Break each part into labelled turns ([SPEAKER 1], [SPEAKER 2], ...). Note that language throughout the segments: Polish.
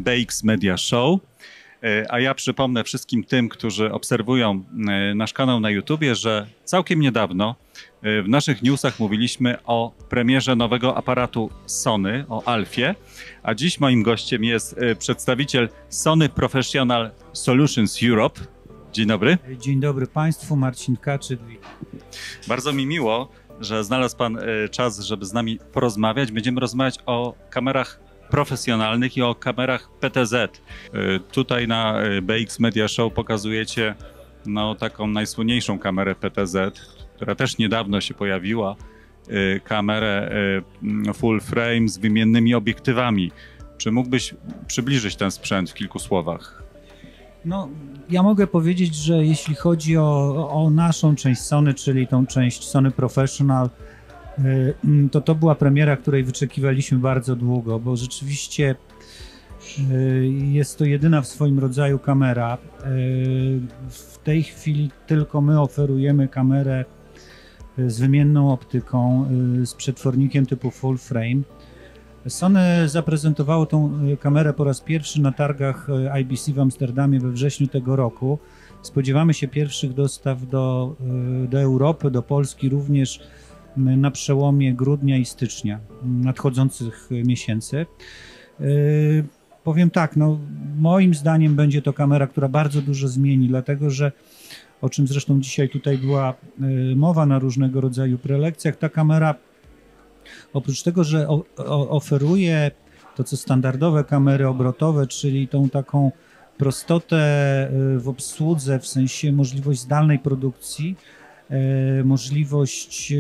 [SPEAKER 1] BX Media Show. A ja przypomnę wszystkim tym, którzy obserwują nasz kanał na YouTubie, że całkiem niedawno w naszych newsach mówiliśmy o premierze nowego aparatu Sony, o Alfie, a dziś moim gościem jest przedstawiciel Sony Professional Solutions Europe. Dzień dobry.
[SPEAKER 2] Dzień dobry Państwu, Marcin Kaczyk.
[SPEAKER 1] Bardzo mi miło, że znalazł Pan czas, żeby z nami porozmawiać. Będziemy rozmawiać o kamerach profesjonalnych i o kamerach PTZ. Tutaj na BX Media Show pokazujecie taką najsłynniejszą kamerę PTZ, która też niedawno się pojawiła, kamerę full frame z wymiennymi obiektywami. Czy mógłbyś przybliżyć ten sprzęt w kilku słowach?
[SPEAKER 2] Ja mogę powiedzieć, że jeśli chodzi o naszą część Sony, czyli tą część Sony Professional, to była premiera, której wyczekiwaliśmy bardzo długo, bo rzeczywiście jest to jedyna w swoim rodzaju kamera. W tej chwili tylko my oferujemy kamerę z wymienną optyką, z przetwornikiem typu full frame. Sony zaprezentowało tą kamerę po raz pierwszy na targach IBC w Amsterdamie we wrześniu tego roku. Spodziewamy się pierwszych dostaw do Europy, do Polski również na przełomie grudnia i stycznia nadchodzących miesięcy. Powiem tak, moim zdaniem będzie to kamera, która bardzo dużo zmieni, dlatego że, o czym zresztą dzisiaj tutaj była mowa na różnego rodzaju prelekcjach, ta kamera oprócz tego, że oferuje to, co standardowe kamery obrotowe, czyli tą taką prostotę w obsłudze, w sensie możliwość zdalnej produkcji, możliwość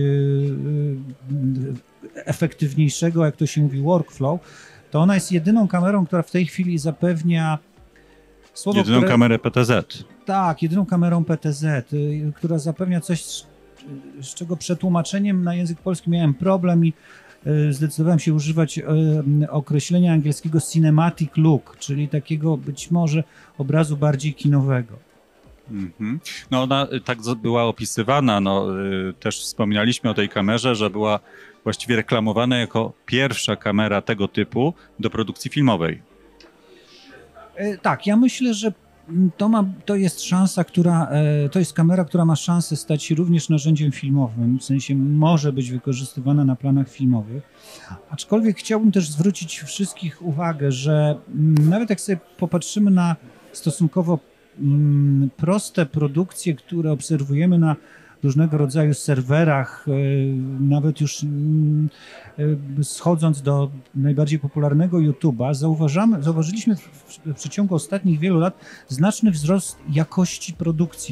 [SPEAKER 2] efektywniejszego, jak to się mówi, workflow, to ona jest jedyną kamerą, która w tej chwili zapewnia
[SPEAKER 1] jedyną kamerę PTZ.
[SPEAKER 2] Tak, jedyną kamerą PTZ, która zapewnia coś, z czego przetłumaczeniem na język polski miałem problem i zdecydowałem się używać określenia angielskiego cinematic look, czyli takiego być może obrazu bardziej kinowego.
[SPEAKER 1] Ona tak była opisywana, też wspominaliśmy o tej kamerze, że była właściwie reklamowana jako pierwsza kamera tego typu do produkcji filmowej.
[SPEAKER 2] Tak, ja myślę, że to jest szansa, to jest kamera, która ma szansę stać się również narzędziem filmowym, w sensie może być wykorzystywana na planach filmowych. Aczkolwiek chciałbym też zwrócić wszystkich uwagę, że nawet jak sobie popatrzymy na stosunkowo proste produkcje, które obserwujemy na różnego rodzaju serwerach, nawet już schodząc do najbardziej popularnego YouTube'a, zauważyliśmy w przeciągu ostatnich wielu lat znaczny wzrost jakości produkcji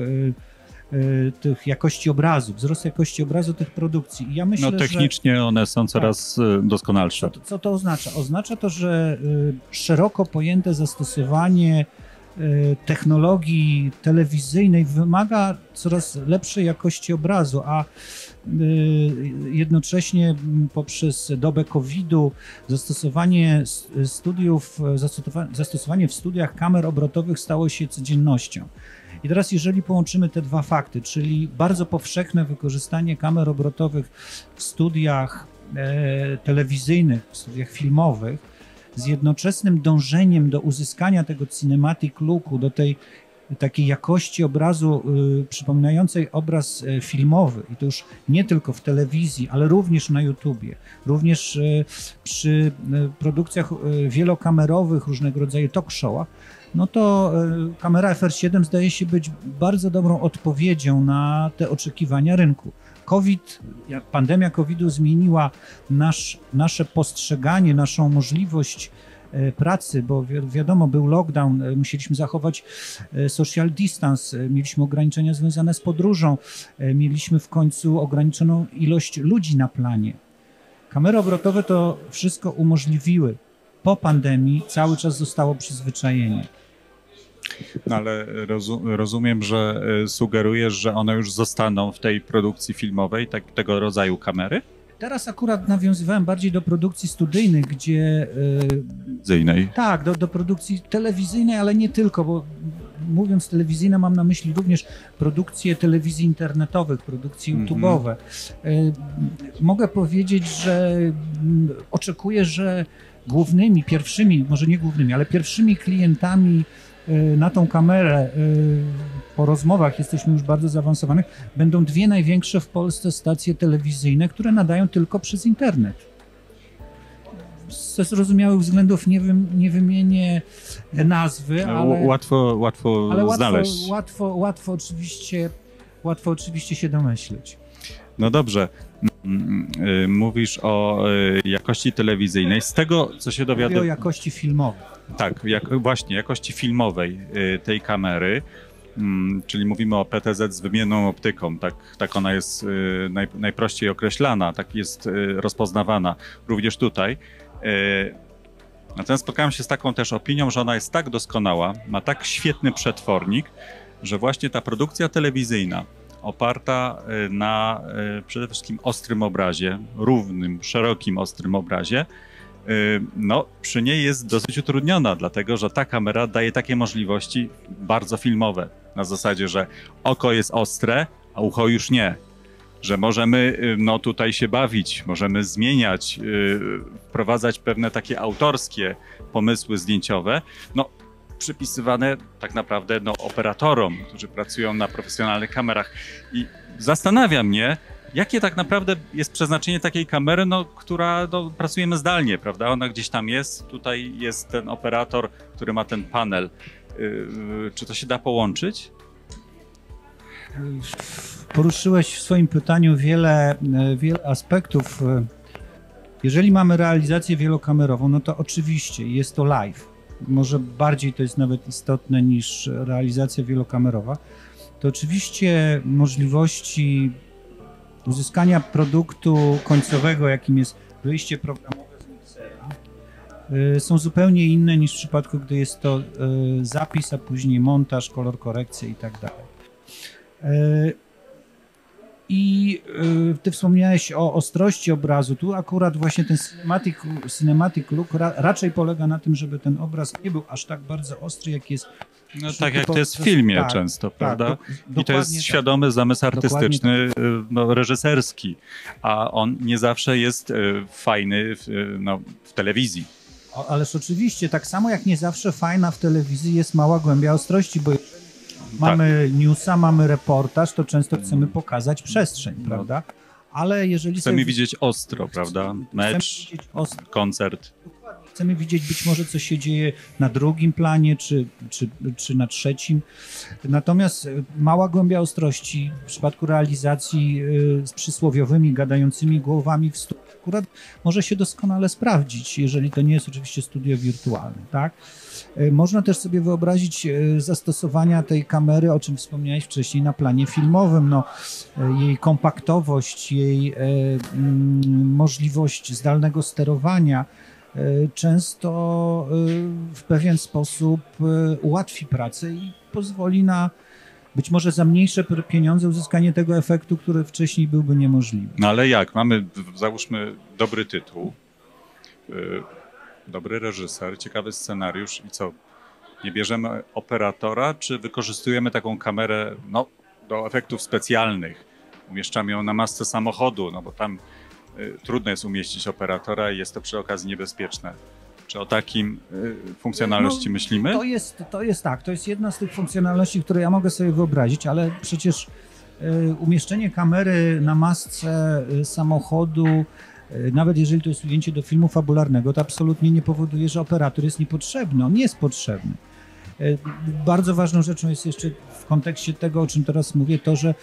[SPEAKER 2] tych jakości obrazu, wzrost jakości obrazu tych produkcji. I ja myślę,
[SPEAKER 1] technicznie one są coraz doskonalsze.
[SPEAKER 2] Co to oznacza? Oznacza to, że szeroko pojęte zastosowanie technologii telewizyjnej wymaga coraz lepszej jakości obrazu, a jednocześnie poprzez dobę COVID-u zastosowanie w studiach kamer obrotowych stało się codziennością. I teraz jeżeli połączymy te dwa fakty, czyli bardzo powszechne wykorzystanie kamer obrotowych w studiach telewizyjnych, w studiach filmowych, z jednoczesnym dążeniem do uzyskania tego cinematic looku, do tej takiej jakości obrazu przypominającej obraz filmowy i to już nie tylko w telewizji, ale również na YouTubie, również przy produkcjach wielokamerowych, różnego rodzaju talk showach, to kamera FR7 zdaje się być bardzo dobrą odpowiedzią na te oczekiwania rynku. Pandemia COVID-u zmieniła nasze postrzeganie, naszą możliwość pracy, bo wiadomo, był lockdown, musieliśmy zachować social distance, mieliśmy ograniczenia związane z podróżą, mieliśmy w końcu ograniczoną ilość ludzi na planie. Kamery obrotowe to wszystko umożliwiły. Po pandemii cały czas zostało przyzwyczajenie.
[SPEAKER 1] Ale rozumiem, że sugerujesz, że one już zostaną w tej produkcji filmowej, tego rodzaju kamery?
[SPEAKER 2] Teraz akurat nawiązywałem bardziej do produkcji studyjnych, gdzie...
[SPEAKER 1] Telewizyjnej.
[SPEAKER 2] Tak, do produkcji telewizyjnej, ale nie tylko, bo mówiąc telewizyjna mam na myśli również produkcje telewizji internetowych, produkcje YouTube'owe. Mogę powiedzieć, że oczekuję, że głównymi, pierwszymi, może nie głównymi, ale pierwszymi klientami na tą kamerę po rozmowach, jesteśmy już bardzo zaawansowanych, będą dwie największe w Polsce stacje telewizyjne, które nadają tylko przez internet. Ze zrozumiałych względów nie wymienię nazwy, ale
[SPEAKER 1] Łatwo znaleźć.
[SPEAKER 2] Łatwo oczywiście się domyśleć.
[SPEAKER 1] No dobrze. Mówisz o jakości telewizyjnej. Z tego, co się
[SPEAKER 2] Mówię
[SPEAKER 1] dowiaduję...
[SPEAKER 2] o jakości filmowej.
[SPEAKER 1] Tak, właśnie, jakości filmowej tej kamery, czyli mówimy o PTZ z wymienną optyką, tak ona jest najprościej określana, tak jest rozpoznawana również tutaj. Natomiast spotkałem się z taką też opinią, że ona jest tak doskonała, ma tak świetny przetwornik, że właśnie ta produkcja telewizyjna oparta na przede wszystkim ostrym obrazie, równym, szerokim ostrym obrazie, no przy niej jest dosyć utrudniona, dlatego że ta kamera daje takie możliwości bardzo filmowe, na zasadzie, że oko jest ostre, a ucho już nie. Że możemy no, tutaj się bawić, możemy zmieniać, wprowadzać pewne takie autorskie pomysły zdjęciowe, no, przypisywane tak naprawdę no, operatorom, którzy pracują na profesjonalnych kamerach. I zastanawia mnie, jakie tak naprawdę jest przeznaczenie takiej kamery, no, która no, pracujemy zdalnie, prawda? Ona gdzieś tam jest, tutaj jest ten operator, który ma ten panel. Czy to się da połączyć?
[SPEAKER 2] Poruszyłeś w swoim pytaniu wiele aspektów. Jeżeli mamy realizację wielokamerową, no to oczywiście jest to live. Może bardziej to jest nawet istotne niż realizacja wielokamerowa. To oczywiście możliwości uzyskania produktu końcowego, jakim jest wyjście programowe z miksera, są zupełnie inne niż w przypadku, gdy jest to zapis, a później montaż, kolor korekcja i tak dalej. I ty wspomniałeś o ostrości obrazu. Tu akurat właśnie ten cinematic look raczej polega na tym, żeby ten obraz nie był aż tak bardzo ostry, jak jest.
[SPEAKER 1] No, tak jak to jest w filmie tak, często, prawda? I to jest świadomy zamysł artystyczny, no, reżyserski, a on nie zawsze jest fajny w telewizji.
[SPEAKER 2] Ależ oczywiście, tak samo jak nie zawsze fajna w telewizji jest mała głębia ostrości, bo mamy newsa, mamy reportaż, to często chcemy pokazać przestrzeń, prawda? Ale jeżeli
[SPEAKER 1] chcemy widzieć ostro, prawda? Mecz, koncert.
[SPEAKER 2] Chcemy widzieć być może, co się dzieje na drugim planie, czy na trzecim. Natomiast mała głębia ostrości w przypadku realizacji z przysłowiowymi, gadającymi głowami w studiu akurat może się doskonale sprawdzić, jeżeli to nie jest oczywiście studio wirtualne, tak? Można też sobie wyobrazić zastosowania tej kamery, o czym wspomniałeś wcześniej, na planie filmowym. No, jej kompaktowość, jej możliwość zdalnego sterowania często w pewien sposób ułatwi pracę i pozwoli na być może za mniejsze pieniądze uzyskanie tego efektu, który wcześniej byłby niemożliwy.
[SPEAKER 1] No ale jak? Mamy, załóżmy, dobry tytuł, dobry reżyser, ciekawy scenariusz i co? Nie bierzemy operatora, czy wykorzystujemy taką kamerę no, do efektów specjalnych? Umieszczamy ją na masce samochodu, no bo tam trudno jest umieścić operatora i jest to przy okazji niebezpieczne. Czy o takim funkcjonalności myślimy?
[SPEAKER 2] To jest jedna z tych funkcjonalności, które ja mogę sobie wyobrazić, ale przecież umieszczenie kamery na masce samochodu, nawet jeżeli to jest ujęcie do filmu fabularnego, to absolutnie nie powoduje, że operator jest niepotrzebny. On nie jest potrzebny. Bardzo ważną rzeczą jest jeszcze w kontekście tego, o czym teraz mówię, to, że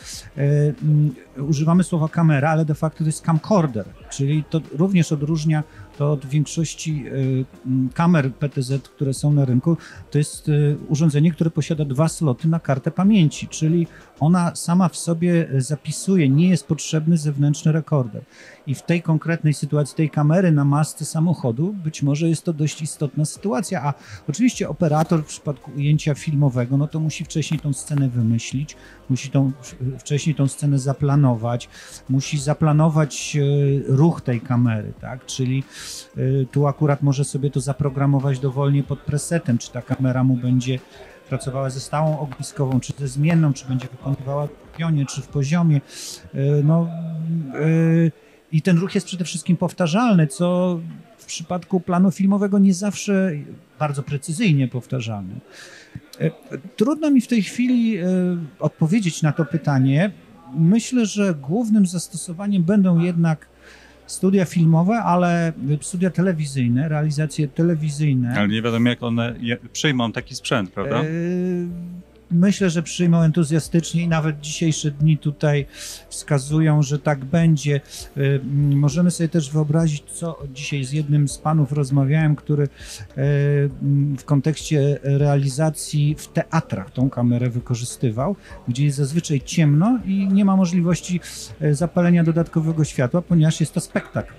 [SPEAKER 2] używamy słowa kamera, ale de facto to jest camcorder, czyli to również odróżnia to od większości kamer PTZ, które są na rynku. To jest urządzenie, które posiada 2 sloty na kartę pamięci, czyli ona sama w sobie zapisuje, nie jest potrzebny zewnętrzny rekorder. I w tej konkretnej sytuacji tej kamery na masce samochodu być może jest to dość istotna sytuacja, a oczywiście operator w przypadku ujęcia filmowego, no to musi wcześniej tą scenę wymyślić, musi wcześniej tą scenę zaplanować, musi zaplanować ruch tej kamery, tak? Czyli tu akurat może sobie to zaprogramować dowolnie pod presetem, czy ta kamera mu będzie pracowała ze stałą ogniskową, czy ze zmienną, czy będzie wykonywała w pionie, czy w poziomie. I ten ruch jest przede wszystkim powtarzalny, co w przypadku planu filmowego nie zawsze bardzo precyzyjnie powtarzalny. Trudno mi w tej chwili odpowiedzieć na to pytanie. Myślę, że głównym zastosowaniem będą jednak studia filmowe, ale studia telewizyjne, realizacje telewizyjne.
[SPEAKER 1] Ale nie wiadomo, jak one przyjmą taki sprzęt, prawda?
[SPEAKER 2] Myślę, że przyjmą entuzjastycznie i nawet dzisiejsze dni tutaj wskazują, że tak będzie. Możemy sobie też wyobrazić, co dzisiaj z jednym z panów rozmawiałem, który w kontekście realizacji w teatrach tą kamerę wykorzystywał, gdzie jest zazwyczaj ciemno i nie ma możliwości zapalenia dodatkowego światła, ponieważ jest to spektakl.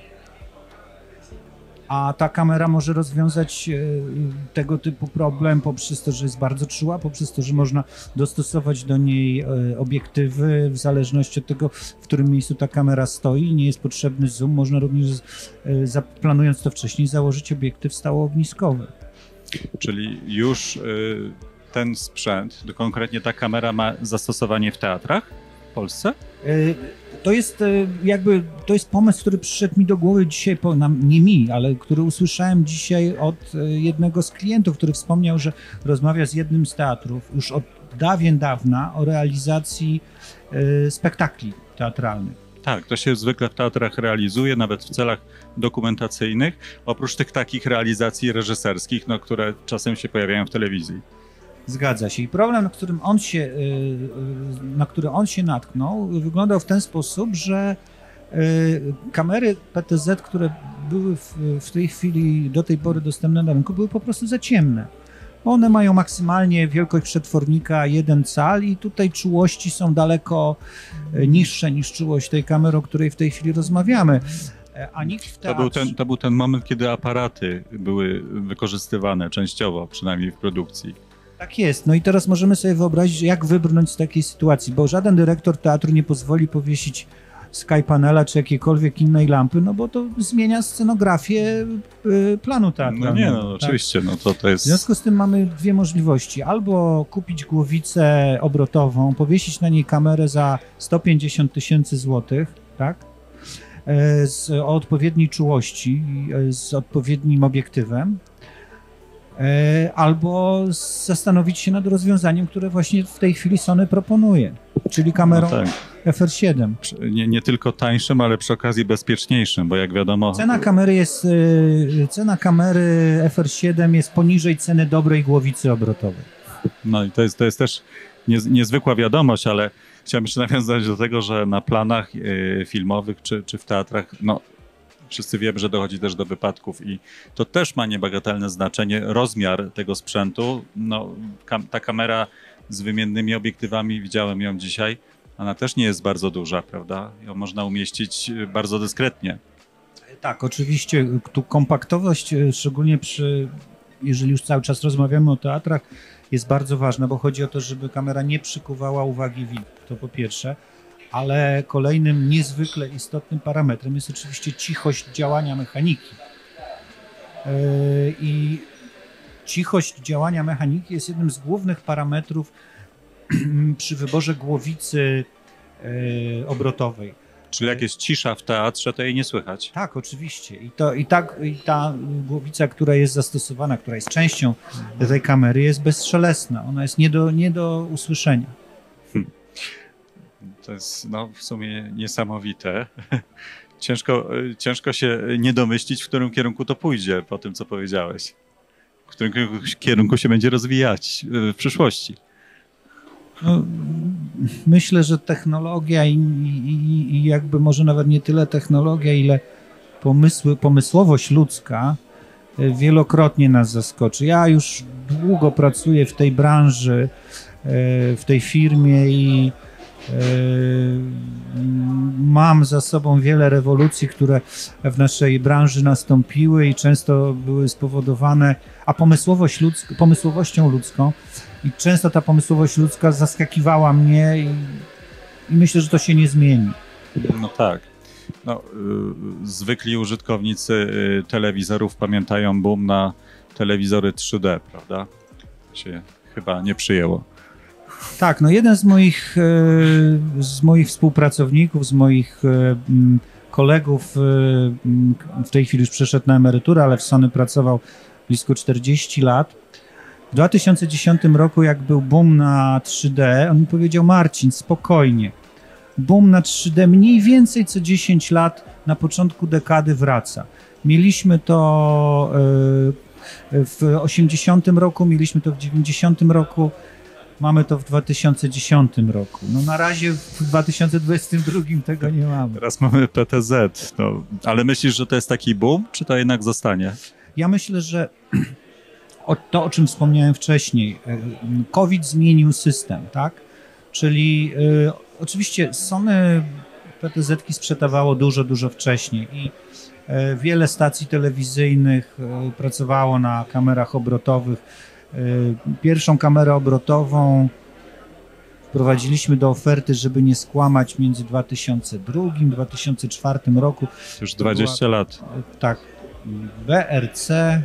[SPEAKER 2] A ta kamera może rozwiązać tego typu problem poprzez to, że jest bardzo czuła, poprzez to, że można dostosować do niej obiektywy w zależności od tego, w którym miejscu ta kamera stoi. Nie jest potrzebny zoom, można również, planując to wcześniej, założyć obiektyw stałoogniskowy.
[SPEAKER 1] Czyli już ten sprzęt, konkretnie ta kamera ma zastosowanie w teatrach w Polsce?
[SPEAKER 2] To jest pomysł, który przyszedł mi do głowy dzisiaj, nie mi, ale który usłyszałem dzisiaj od jednego z klientów, który wspomniał, że rozmawia z jednym z teatrów już od dawna o realizacji spektakli teatralnych.
[SPEAKER 1] Tak, to się zwykle w teatrach realizuje, nawet w celach dokumentacyjnych, oprócz tych takich realizacji reżyserskich, no, które czasem się pojawiają w telewizji.
[SPEAKER 2] Zgadza się. I problem, na który on się natknął, wyglądał w ten sposób, że kamery PTZ, które były w tej chwili do tej pory dostępne na rynku, były po prostu za ciemne. One mają maksymalnie wielkość przetwornika 1 cal i tutaj czułości są daleko niższe niż czułość tej kamery, o której w tej chwili rozmawiamy. A nikt w teatrze...
[SPEAKER 1] To był ten moment, kiedy aparaty były wykorzystywane częściowo, przynajmniej w produkcji.
[SPEAKER 2] Tak jest. No i teraz możemy sobie wyobrazić, jak wybrnąć z takiej sytuacji, bo żaden dyrektor teatru nie pozwoli powiesić skypanela czy jakiejkolwiek innej lampy, no bo to zmienia scenografię planu teatralnego.
[SPEAKER 1] No nie, no oczywiście, no to jest...
[SPEAKER 2] W związku z tym mamy dwie możliwości. Albo kupić głowicę obrotową, powiesić na niej kamerę za 150 000 złotych, tak? O odpowiedniej czułości, z odpowiednim obiektywem. Albo zastanowić się nad rozwiązaniem, które właśnie w tej chwili Sony proponuje, czyli kamerą FR7.
[SPEAKER 1] Nie tylko tańszym, ale przy okazji bezpieczniejszym, bo jak wiadomo...
[SPEAKER 2] Cena kamery FR7 jest poniżej ceny dobrej głowicy obrotowej.
[SPEAKER 1] No i to jest też niezwykła wiadomość, ale chciałem jeszcze nawiązać do tego, że na planach filmowych czy w teatrach, no wszyscy wiemy, że dochodzi też do wypadków i to też ma niebagatelne znaczenie, rozmiar tego sprzętu. No, ta kamera z wymiennymi obiektywami, widziałem ją dzisiaj, ona też nie jest bardzo duża, prawda? Ją można umieścić bardzo dyskretnie.
[SPEAKER 2] Tak, oczywiście. Tu kompaktowość, szczególnie jeżeli już cały czas rozmawiamy o teatrach, jest bardzo ważna, bo chodzi o to, żeby kamera nie przykuwała uwagi widza, to po pierwsze. Ale kolejnym niezwykle istotnym parametrem jest oczywiście cichość działania mechaniki. I cichość działania mechaniki jest jednym z głównych parametrów przy wyborze głowicy obrotowej.
[SPEAKER 1] Czyli jak jest cisza w teatrze, to jej nie słychać?
[SPEAKER 2] Tak, oczywiście. I ta głowica, która jest zastosowana, która jest częścią tej kamery, jest bezszelestna. Ona jest nie do usłyszenia.
[SPEAKER 1] To jest w sumie niesamowite. Ciężko się nie domyślić, w którym kierunku to pójdzie po tym, co powiedziałeś. W którym kierunku się będzie rozwijać w przyszłości.
[SPEAKER 2] No, myślę, że technologia i jakby może nawet nie tyle technologia, ile pomysłowość ludzka wielokrotnie nas zaskoczy. Ja już długo pracuję w tej branży, w tej firmie i mam za sobą wiele rewolucji, które w naszej branży nastąpiły i często były spowodowane pomysłowością ludzką i często ta pomysłowość ludzka zaskakiwała mnie i myślę, że to się nie zmieni.
[SPEAKER 1] No tak. Zwykli użytkownicy telewizorów pamiętają boom na telewizory 3D, prawda? To się chyba nie przyjęło.
[SPEAKER 2] Tak, no jeden z moich współpracowników, z moich kolegów, w tej chwili już przeszedł na emeryturę, ale w Sony pracował blisko 40 lat. W 2010 roku, jak był boom na 3D, on mi powiedział: Marcin, spokojnie, boom na 3D mniej więcej co 10 lat na początku dekady wraca. Mieliśmy to w 80 roku, mieliśmy to w 90 roku, mamy to w 2010 roku. No na razie w 2022 tego nie mamy.
[SPEAKER 1] Teraz mamy PTZ, no, ale myślisz, że to jest taki boom, czy to jednak zostanie?
[SPEAKER 2] Ja myślę, że to, o czym wspomniałem wcześniej, COVID zmienił system, tak? Czyli oczywiście Sony PTZ-ki sprzedawało dużo wcześniej i wiele stacji telewizyjnych pracowało na kamerach obrotowych. Pierwszą kamerę obrotową wprowadziliśmy do oferty, żeby nie skłamać, między 2002 a 2004 roku.
[SPEAKER 1] Już 20 lat.
[SPEAKER 2] Tak, BRC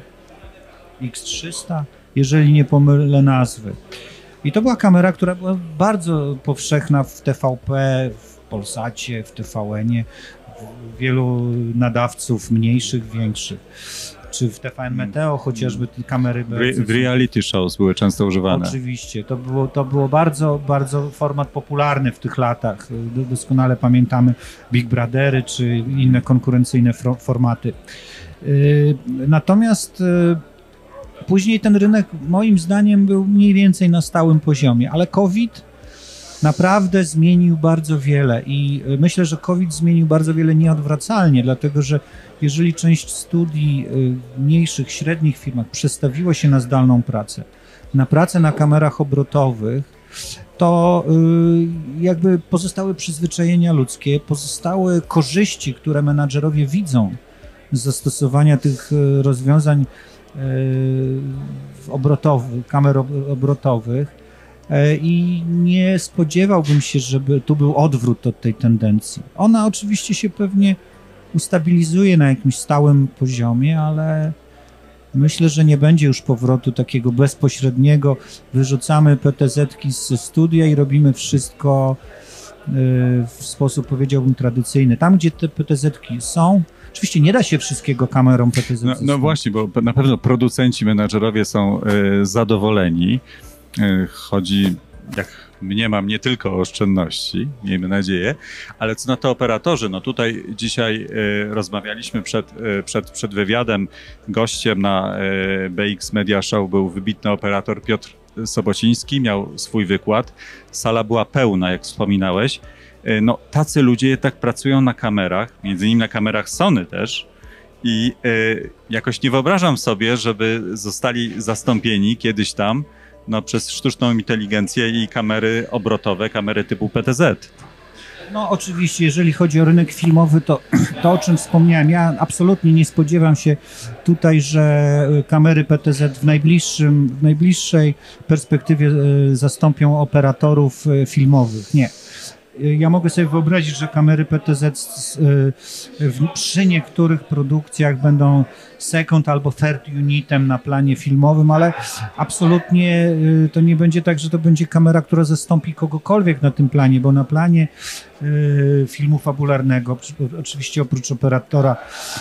[SPEAKER 2] X300, jeżeli nie pomylę nazwy. I to była kamera, która była bardzo powszechna w TVP, w Polsacie, w TVN-ie, w wielu nadawców mniejszych, większych. Czy w TVN Meteo chociażby te kamery
[SPEAKER 1] W reality shows były często używane.
[SPEAKER 2] Oczywiście, to było bardzo format popularny w tych latach. Doskonale pamiętamy Big Brothery czy inne konkurencyjne formaty. Natomiast później ten rynek moim zdaniem był mniej więcej na stałym poziomie, ale COVID naprawdę zmienił bardzo wiele i myślę, że COVID zmienił bardzo wiele nieodwracalnie, dlatego że jeżeli część studii w mniejszych, średnich firmach przestawiło się na zdalną pracę na kamerach obrotowych, to jakby pozostały przyzwyczajenia ludzkie, pozostały korzyści, które menadżerowie widzą z zastosowania tych rozwiązań kamer obrotowych i nie spodziewałbym się, żeby tu był odwrót od tej tendencji. Ona oczywiście się pewnie ustabilizuje na jakimś stałym poziomie, ale myślę, że nie będzie już powrotu takiego bezpośredniego. Wyrzucamy PTZ-ki ze studia i robimy wszystko w sposób, powiedziałbym, tradycyjny. Tam, gdzie te PTZ-ki są, oczywiście nie da się wszystkiego kamerą PTZ.
[SPEAKER 1] No właśnie, bo na pewno producenci, menadżerowie są zadowoleni. Chodzi, jak mniemam, nie tylko o oszczędności, miejmy nadzieję, ale co na to operatorzy? No tutaj dzisiaj rozmawialiśmy przed wywiadem. Gościem na BX Media Show był wybitny operator Piotr Sobociński, miał swój wykład. Sala była pełna, jak wspominałeś. No, tacy ludzie jednak pracują na kamerach, między innymi na kamerach Sony też, i jakoś nie wyobrażam sobie, żeby zostali zastąpieni kiedyś tam przez sztuczną inteligencję i kamery obrotowe, kamery typu PTZ.
[SPEAKER 2] No oczywiście, jeżeli chodzi o rynek filmowy, to o czym wspomniałem, ja absolutnie nie spodziewam się tutaj, że kamery PTZ w najbliższej perspektywie zastąpią operatorów filmowych. Nie. Ja mogę sobie wyobrazić, że kamery PTZ przy niektórych produkcjach będą second albo third unitem na planie filmowym, ale absolutnie to nie będzie tak, że to będzie kamera, która zastąpi kogokolwiek na tym planie, bo na planie filmu fabularnego, oczywiście oprócz operatora,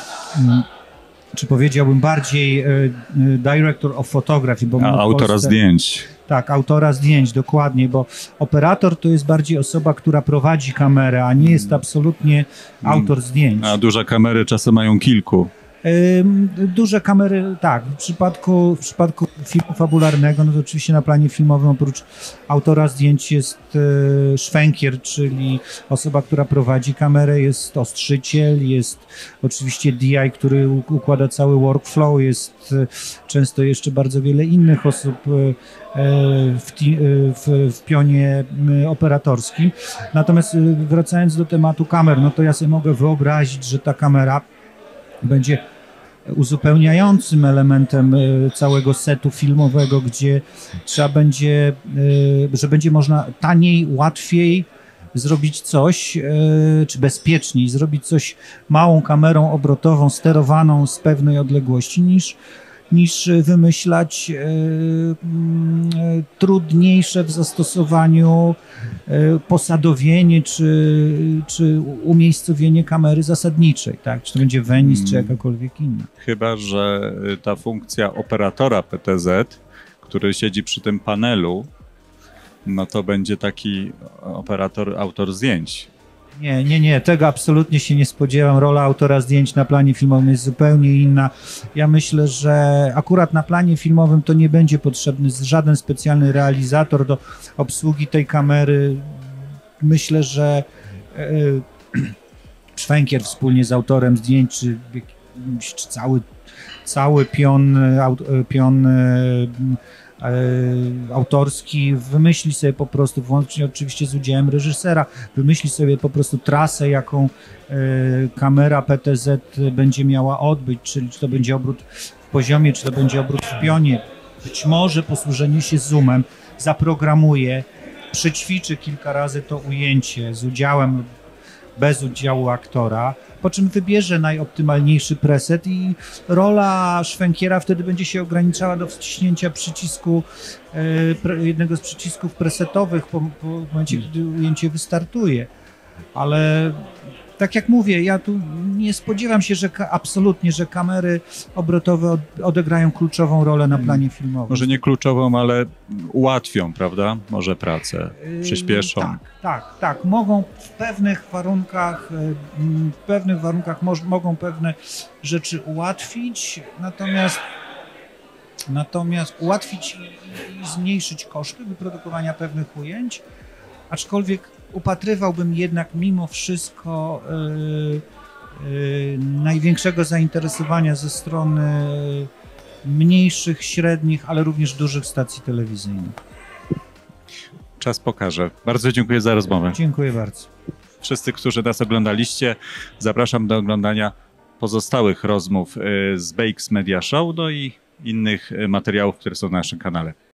[SPEAKER 2] czy powiedziałbym bardziej director of photography, bo
[SPEAKER 1] autora zdjęć.
[SPEAKER 2] Tak, autora zdjęć, dokładnie, bo operator to jest bardziej osoba, która prowadzi kamerę, a nie jest absolutnie autor zdjęć.
[SPEAKER 1] A duże kamery czasem mają kilku.
[SPEAKER 2] Duże kamery, tak, w przypadku filmu fabularnego, no to oczywiście na planie filmowym oprócz autora zdjęć jest szwękier, czyli osoba, która prowadzi kamerę, jest ostrzyciel, jest oczywiście DI, który układa cały workflow, jest często jeszcze bardzo wiele innych osób w pionie operatorskim. Natomiast wracając do tematu kamer, no to ja sobie mogę wyobrazić, że ta kamera będzie uzupełniającym elementem całego setu filmowego, gdzie trzeba będzie, że będzie można taniej, łatwiej zrobić coś, czy bezpieczniej zrobić coś małą kamerą obrotową, sterowaną z pewnej odległości, niż wymyślać trudniejsze w zastosowaniu posadowienie czy umiejscowienie kamery zasadniczej, tak? Czy to będzie Venice, czy jakakolwiek inna.
[SPEAKER 1] Chyba że ta funkcja operatora PTZ, który siedzi przy tym panelu, no to będzie taki operator, autor zdjęć.
[SPEAKER 2] Nie, tego absolutnie się nie spodziewam. Rola autora zdjęć na planie filmowym jest zupełnie inna. Ja myślę, że akurat na planie filmowym to nie będzie potrzebny żaden specjalny realizator do obsługi tej kamery. Myślę, że szwękier wspólnie z autorem zdjęć, czy cały pion autorski wymyśli sobie po prostu, włącznie oczywiście z udziałem reżysera, wymyśli sobie po prostu trasę, jaką kamera PTZ będzie miała odbyć, czyli czy to będzie obrót w poziomie, czy to będzie obrót w pionie. Być może posłużenie się zoomem zaprogramuje, przećwiczy kilka razy to ujęcie z udziałem, bez udziału aktora, po czym wybierze najoptymalniejszy preset i rola szwękiera wtedy będzie się ograniczała do wciśnięcia przycisku, jednego z przycisków presetowych w momencie, gdy ujęcie wystartuje. Ale tak jak mówię, ja tu nie spodziewam się, że absolutnie, że kamery obrotowe odegrają kluczową rolę na planie filmowym.
[SPEAKER 1] Może nie kluczową, ale ułatwią, prawda? Może pracę, przyspieszą.
[SPEAKER 2] Tak. Mogą w pewnych warunkach mogą pewne rzeczy ułatwić, natomiast ułatwić i zmniejszyć koszty wyprodukowania pewnych ujęć, aczkolwiek upatrywałbym jednak mimo wszystko największego zainteresowania ze strony mniejszych, średnich, ale również dużych stacji telewizyjnych.
[SPEAKER 1] Czas pokaże. Bardzo dziękuję za rozmowę.
[SPEAKER 2] Dziękuję bardzo.
[SPEAKER 1] Wszyscy, którzy nas oglądaliście, zapraszam do oglądania pozostałych rozmów z BX Media Show, no i innych materiałów, które są na naszym kanale.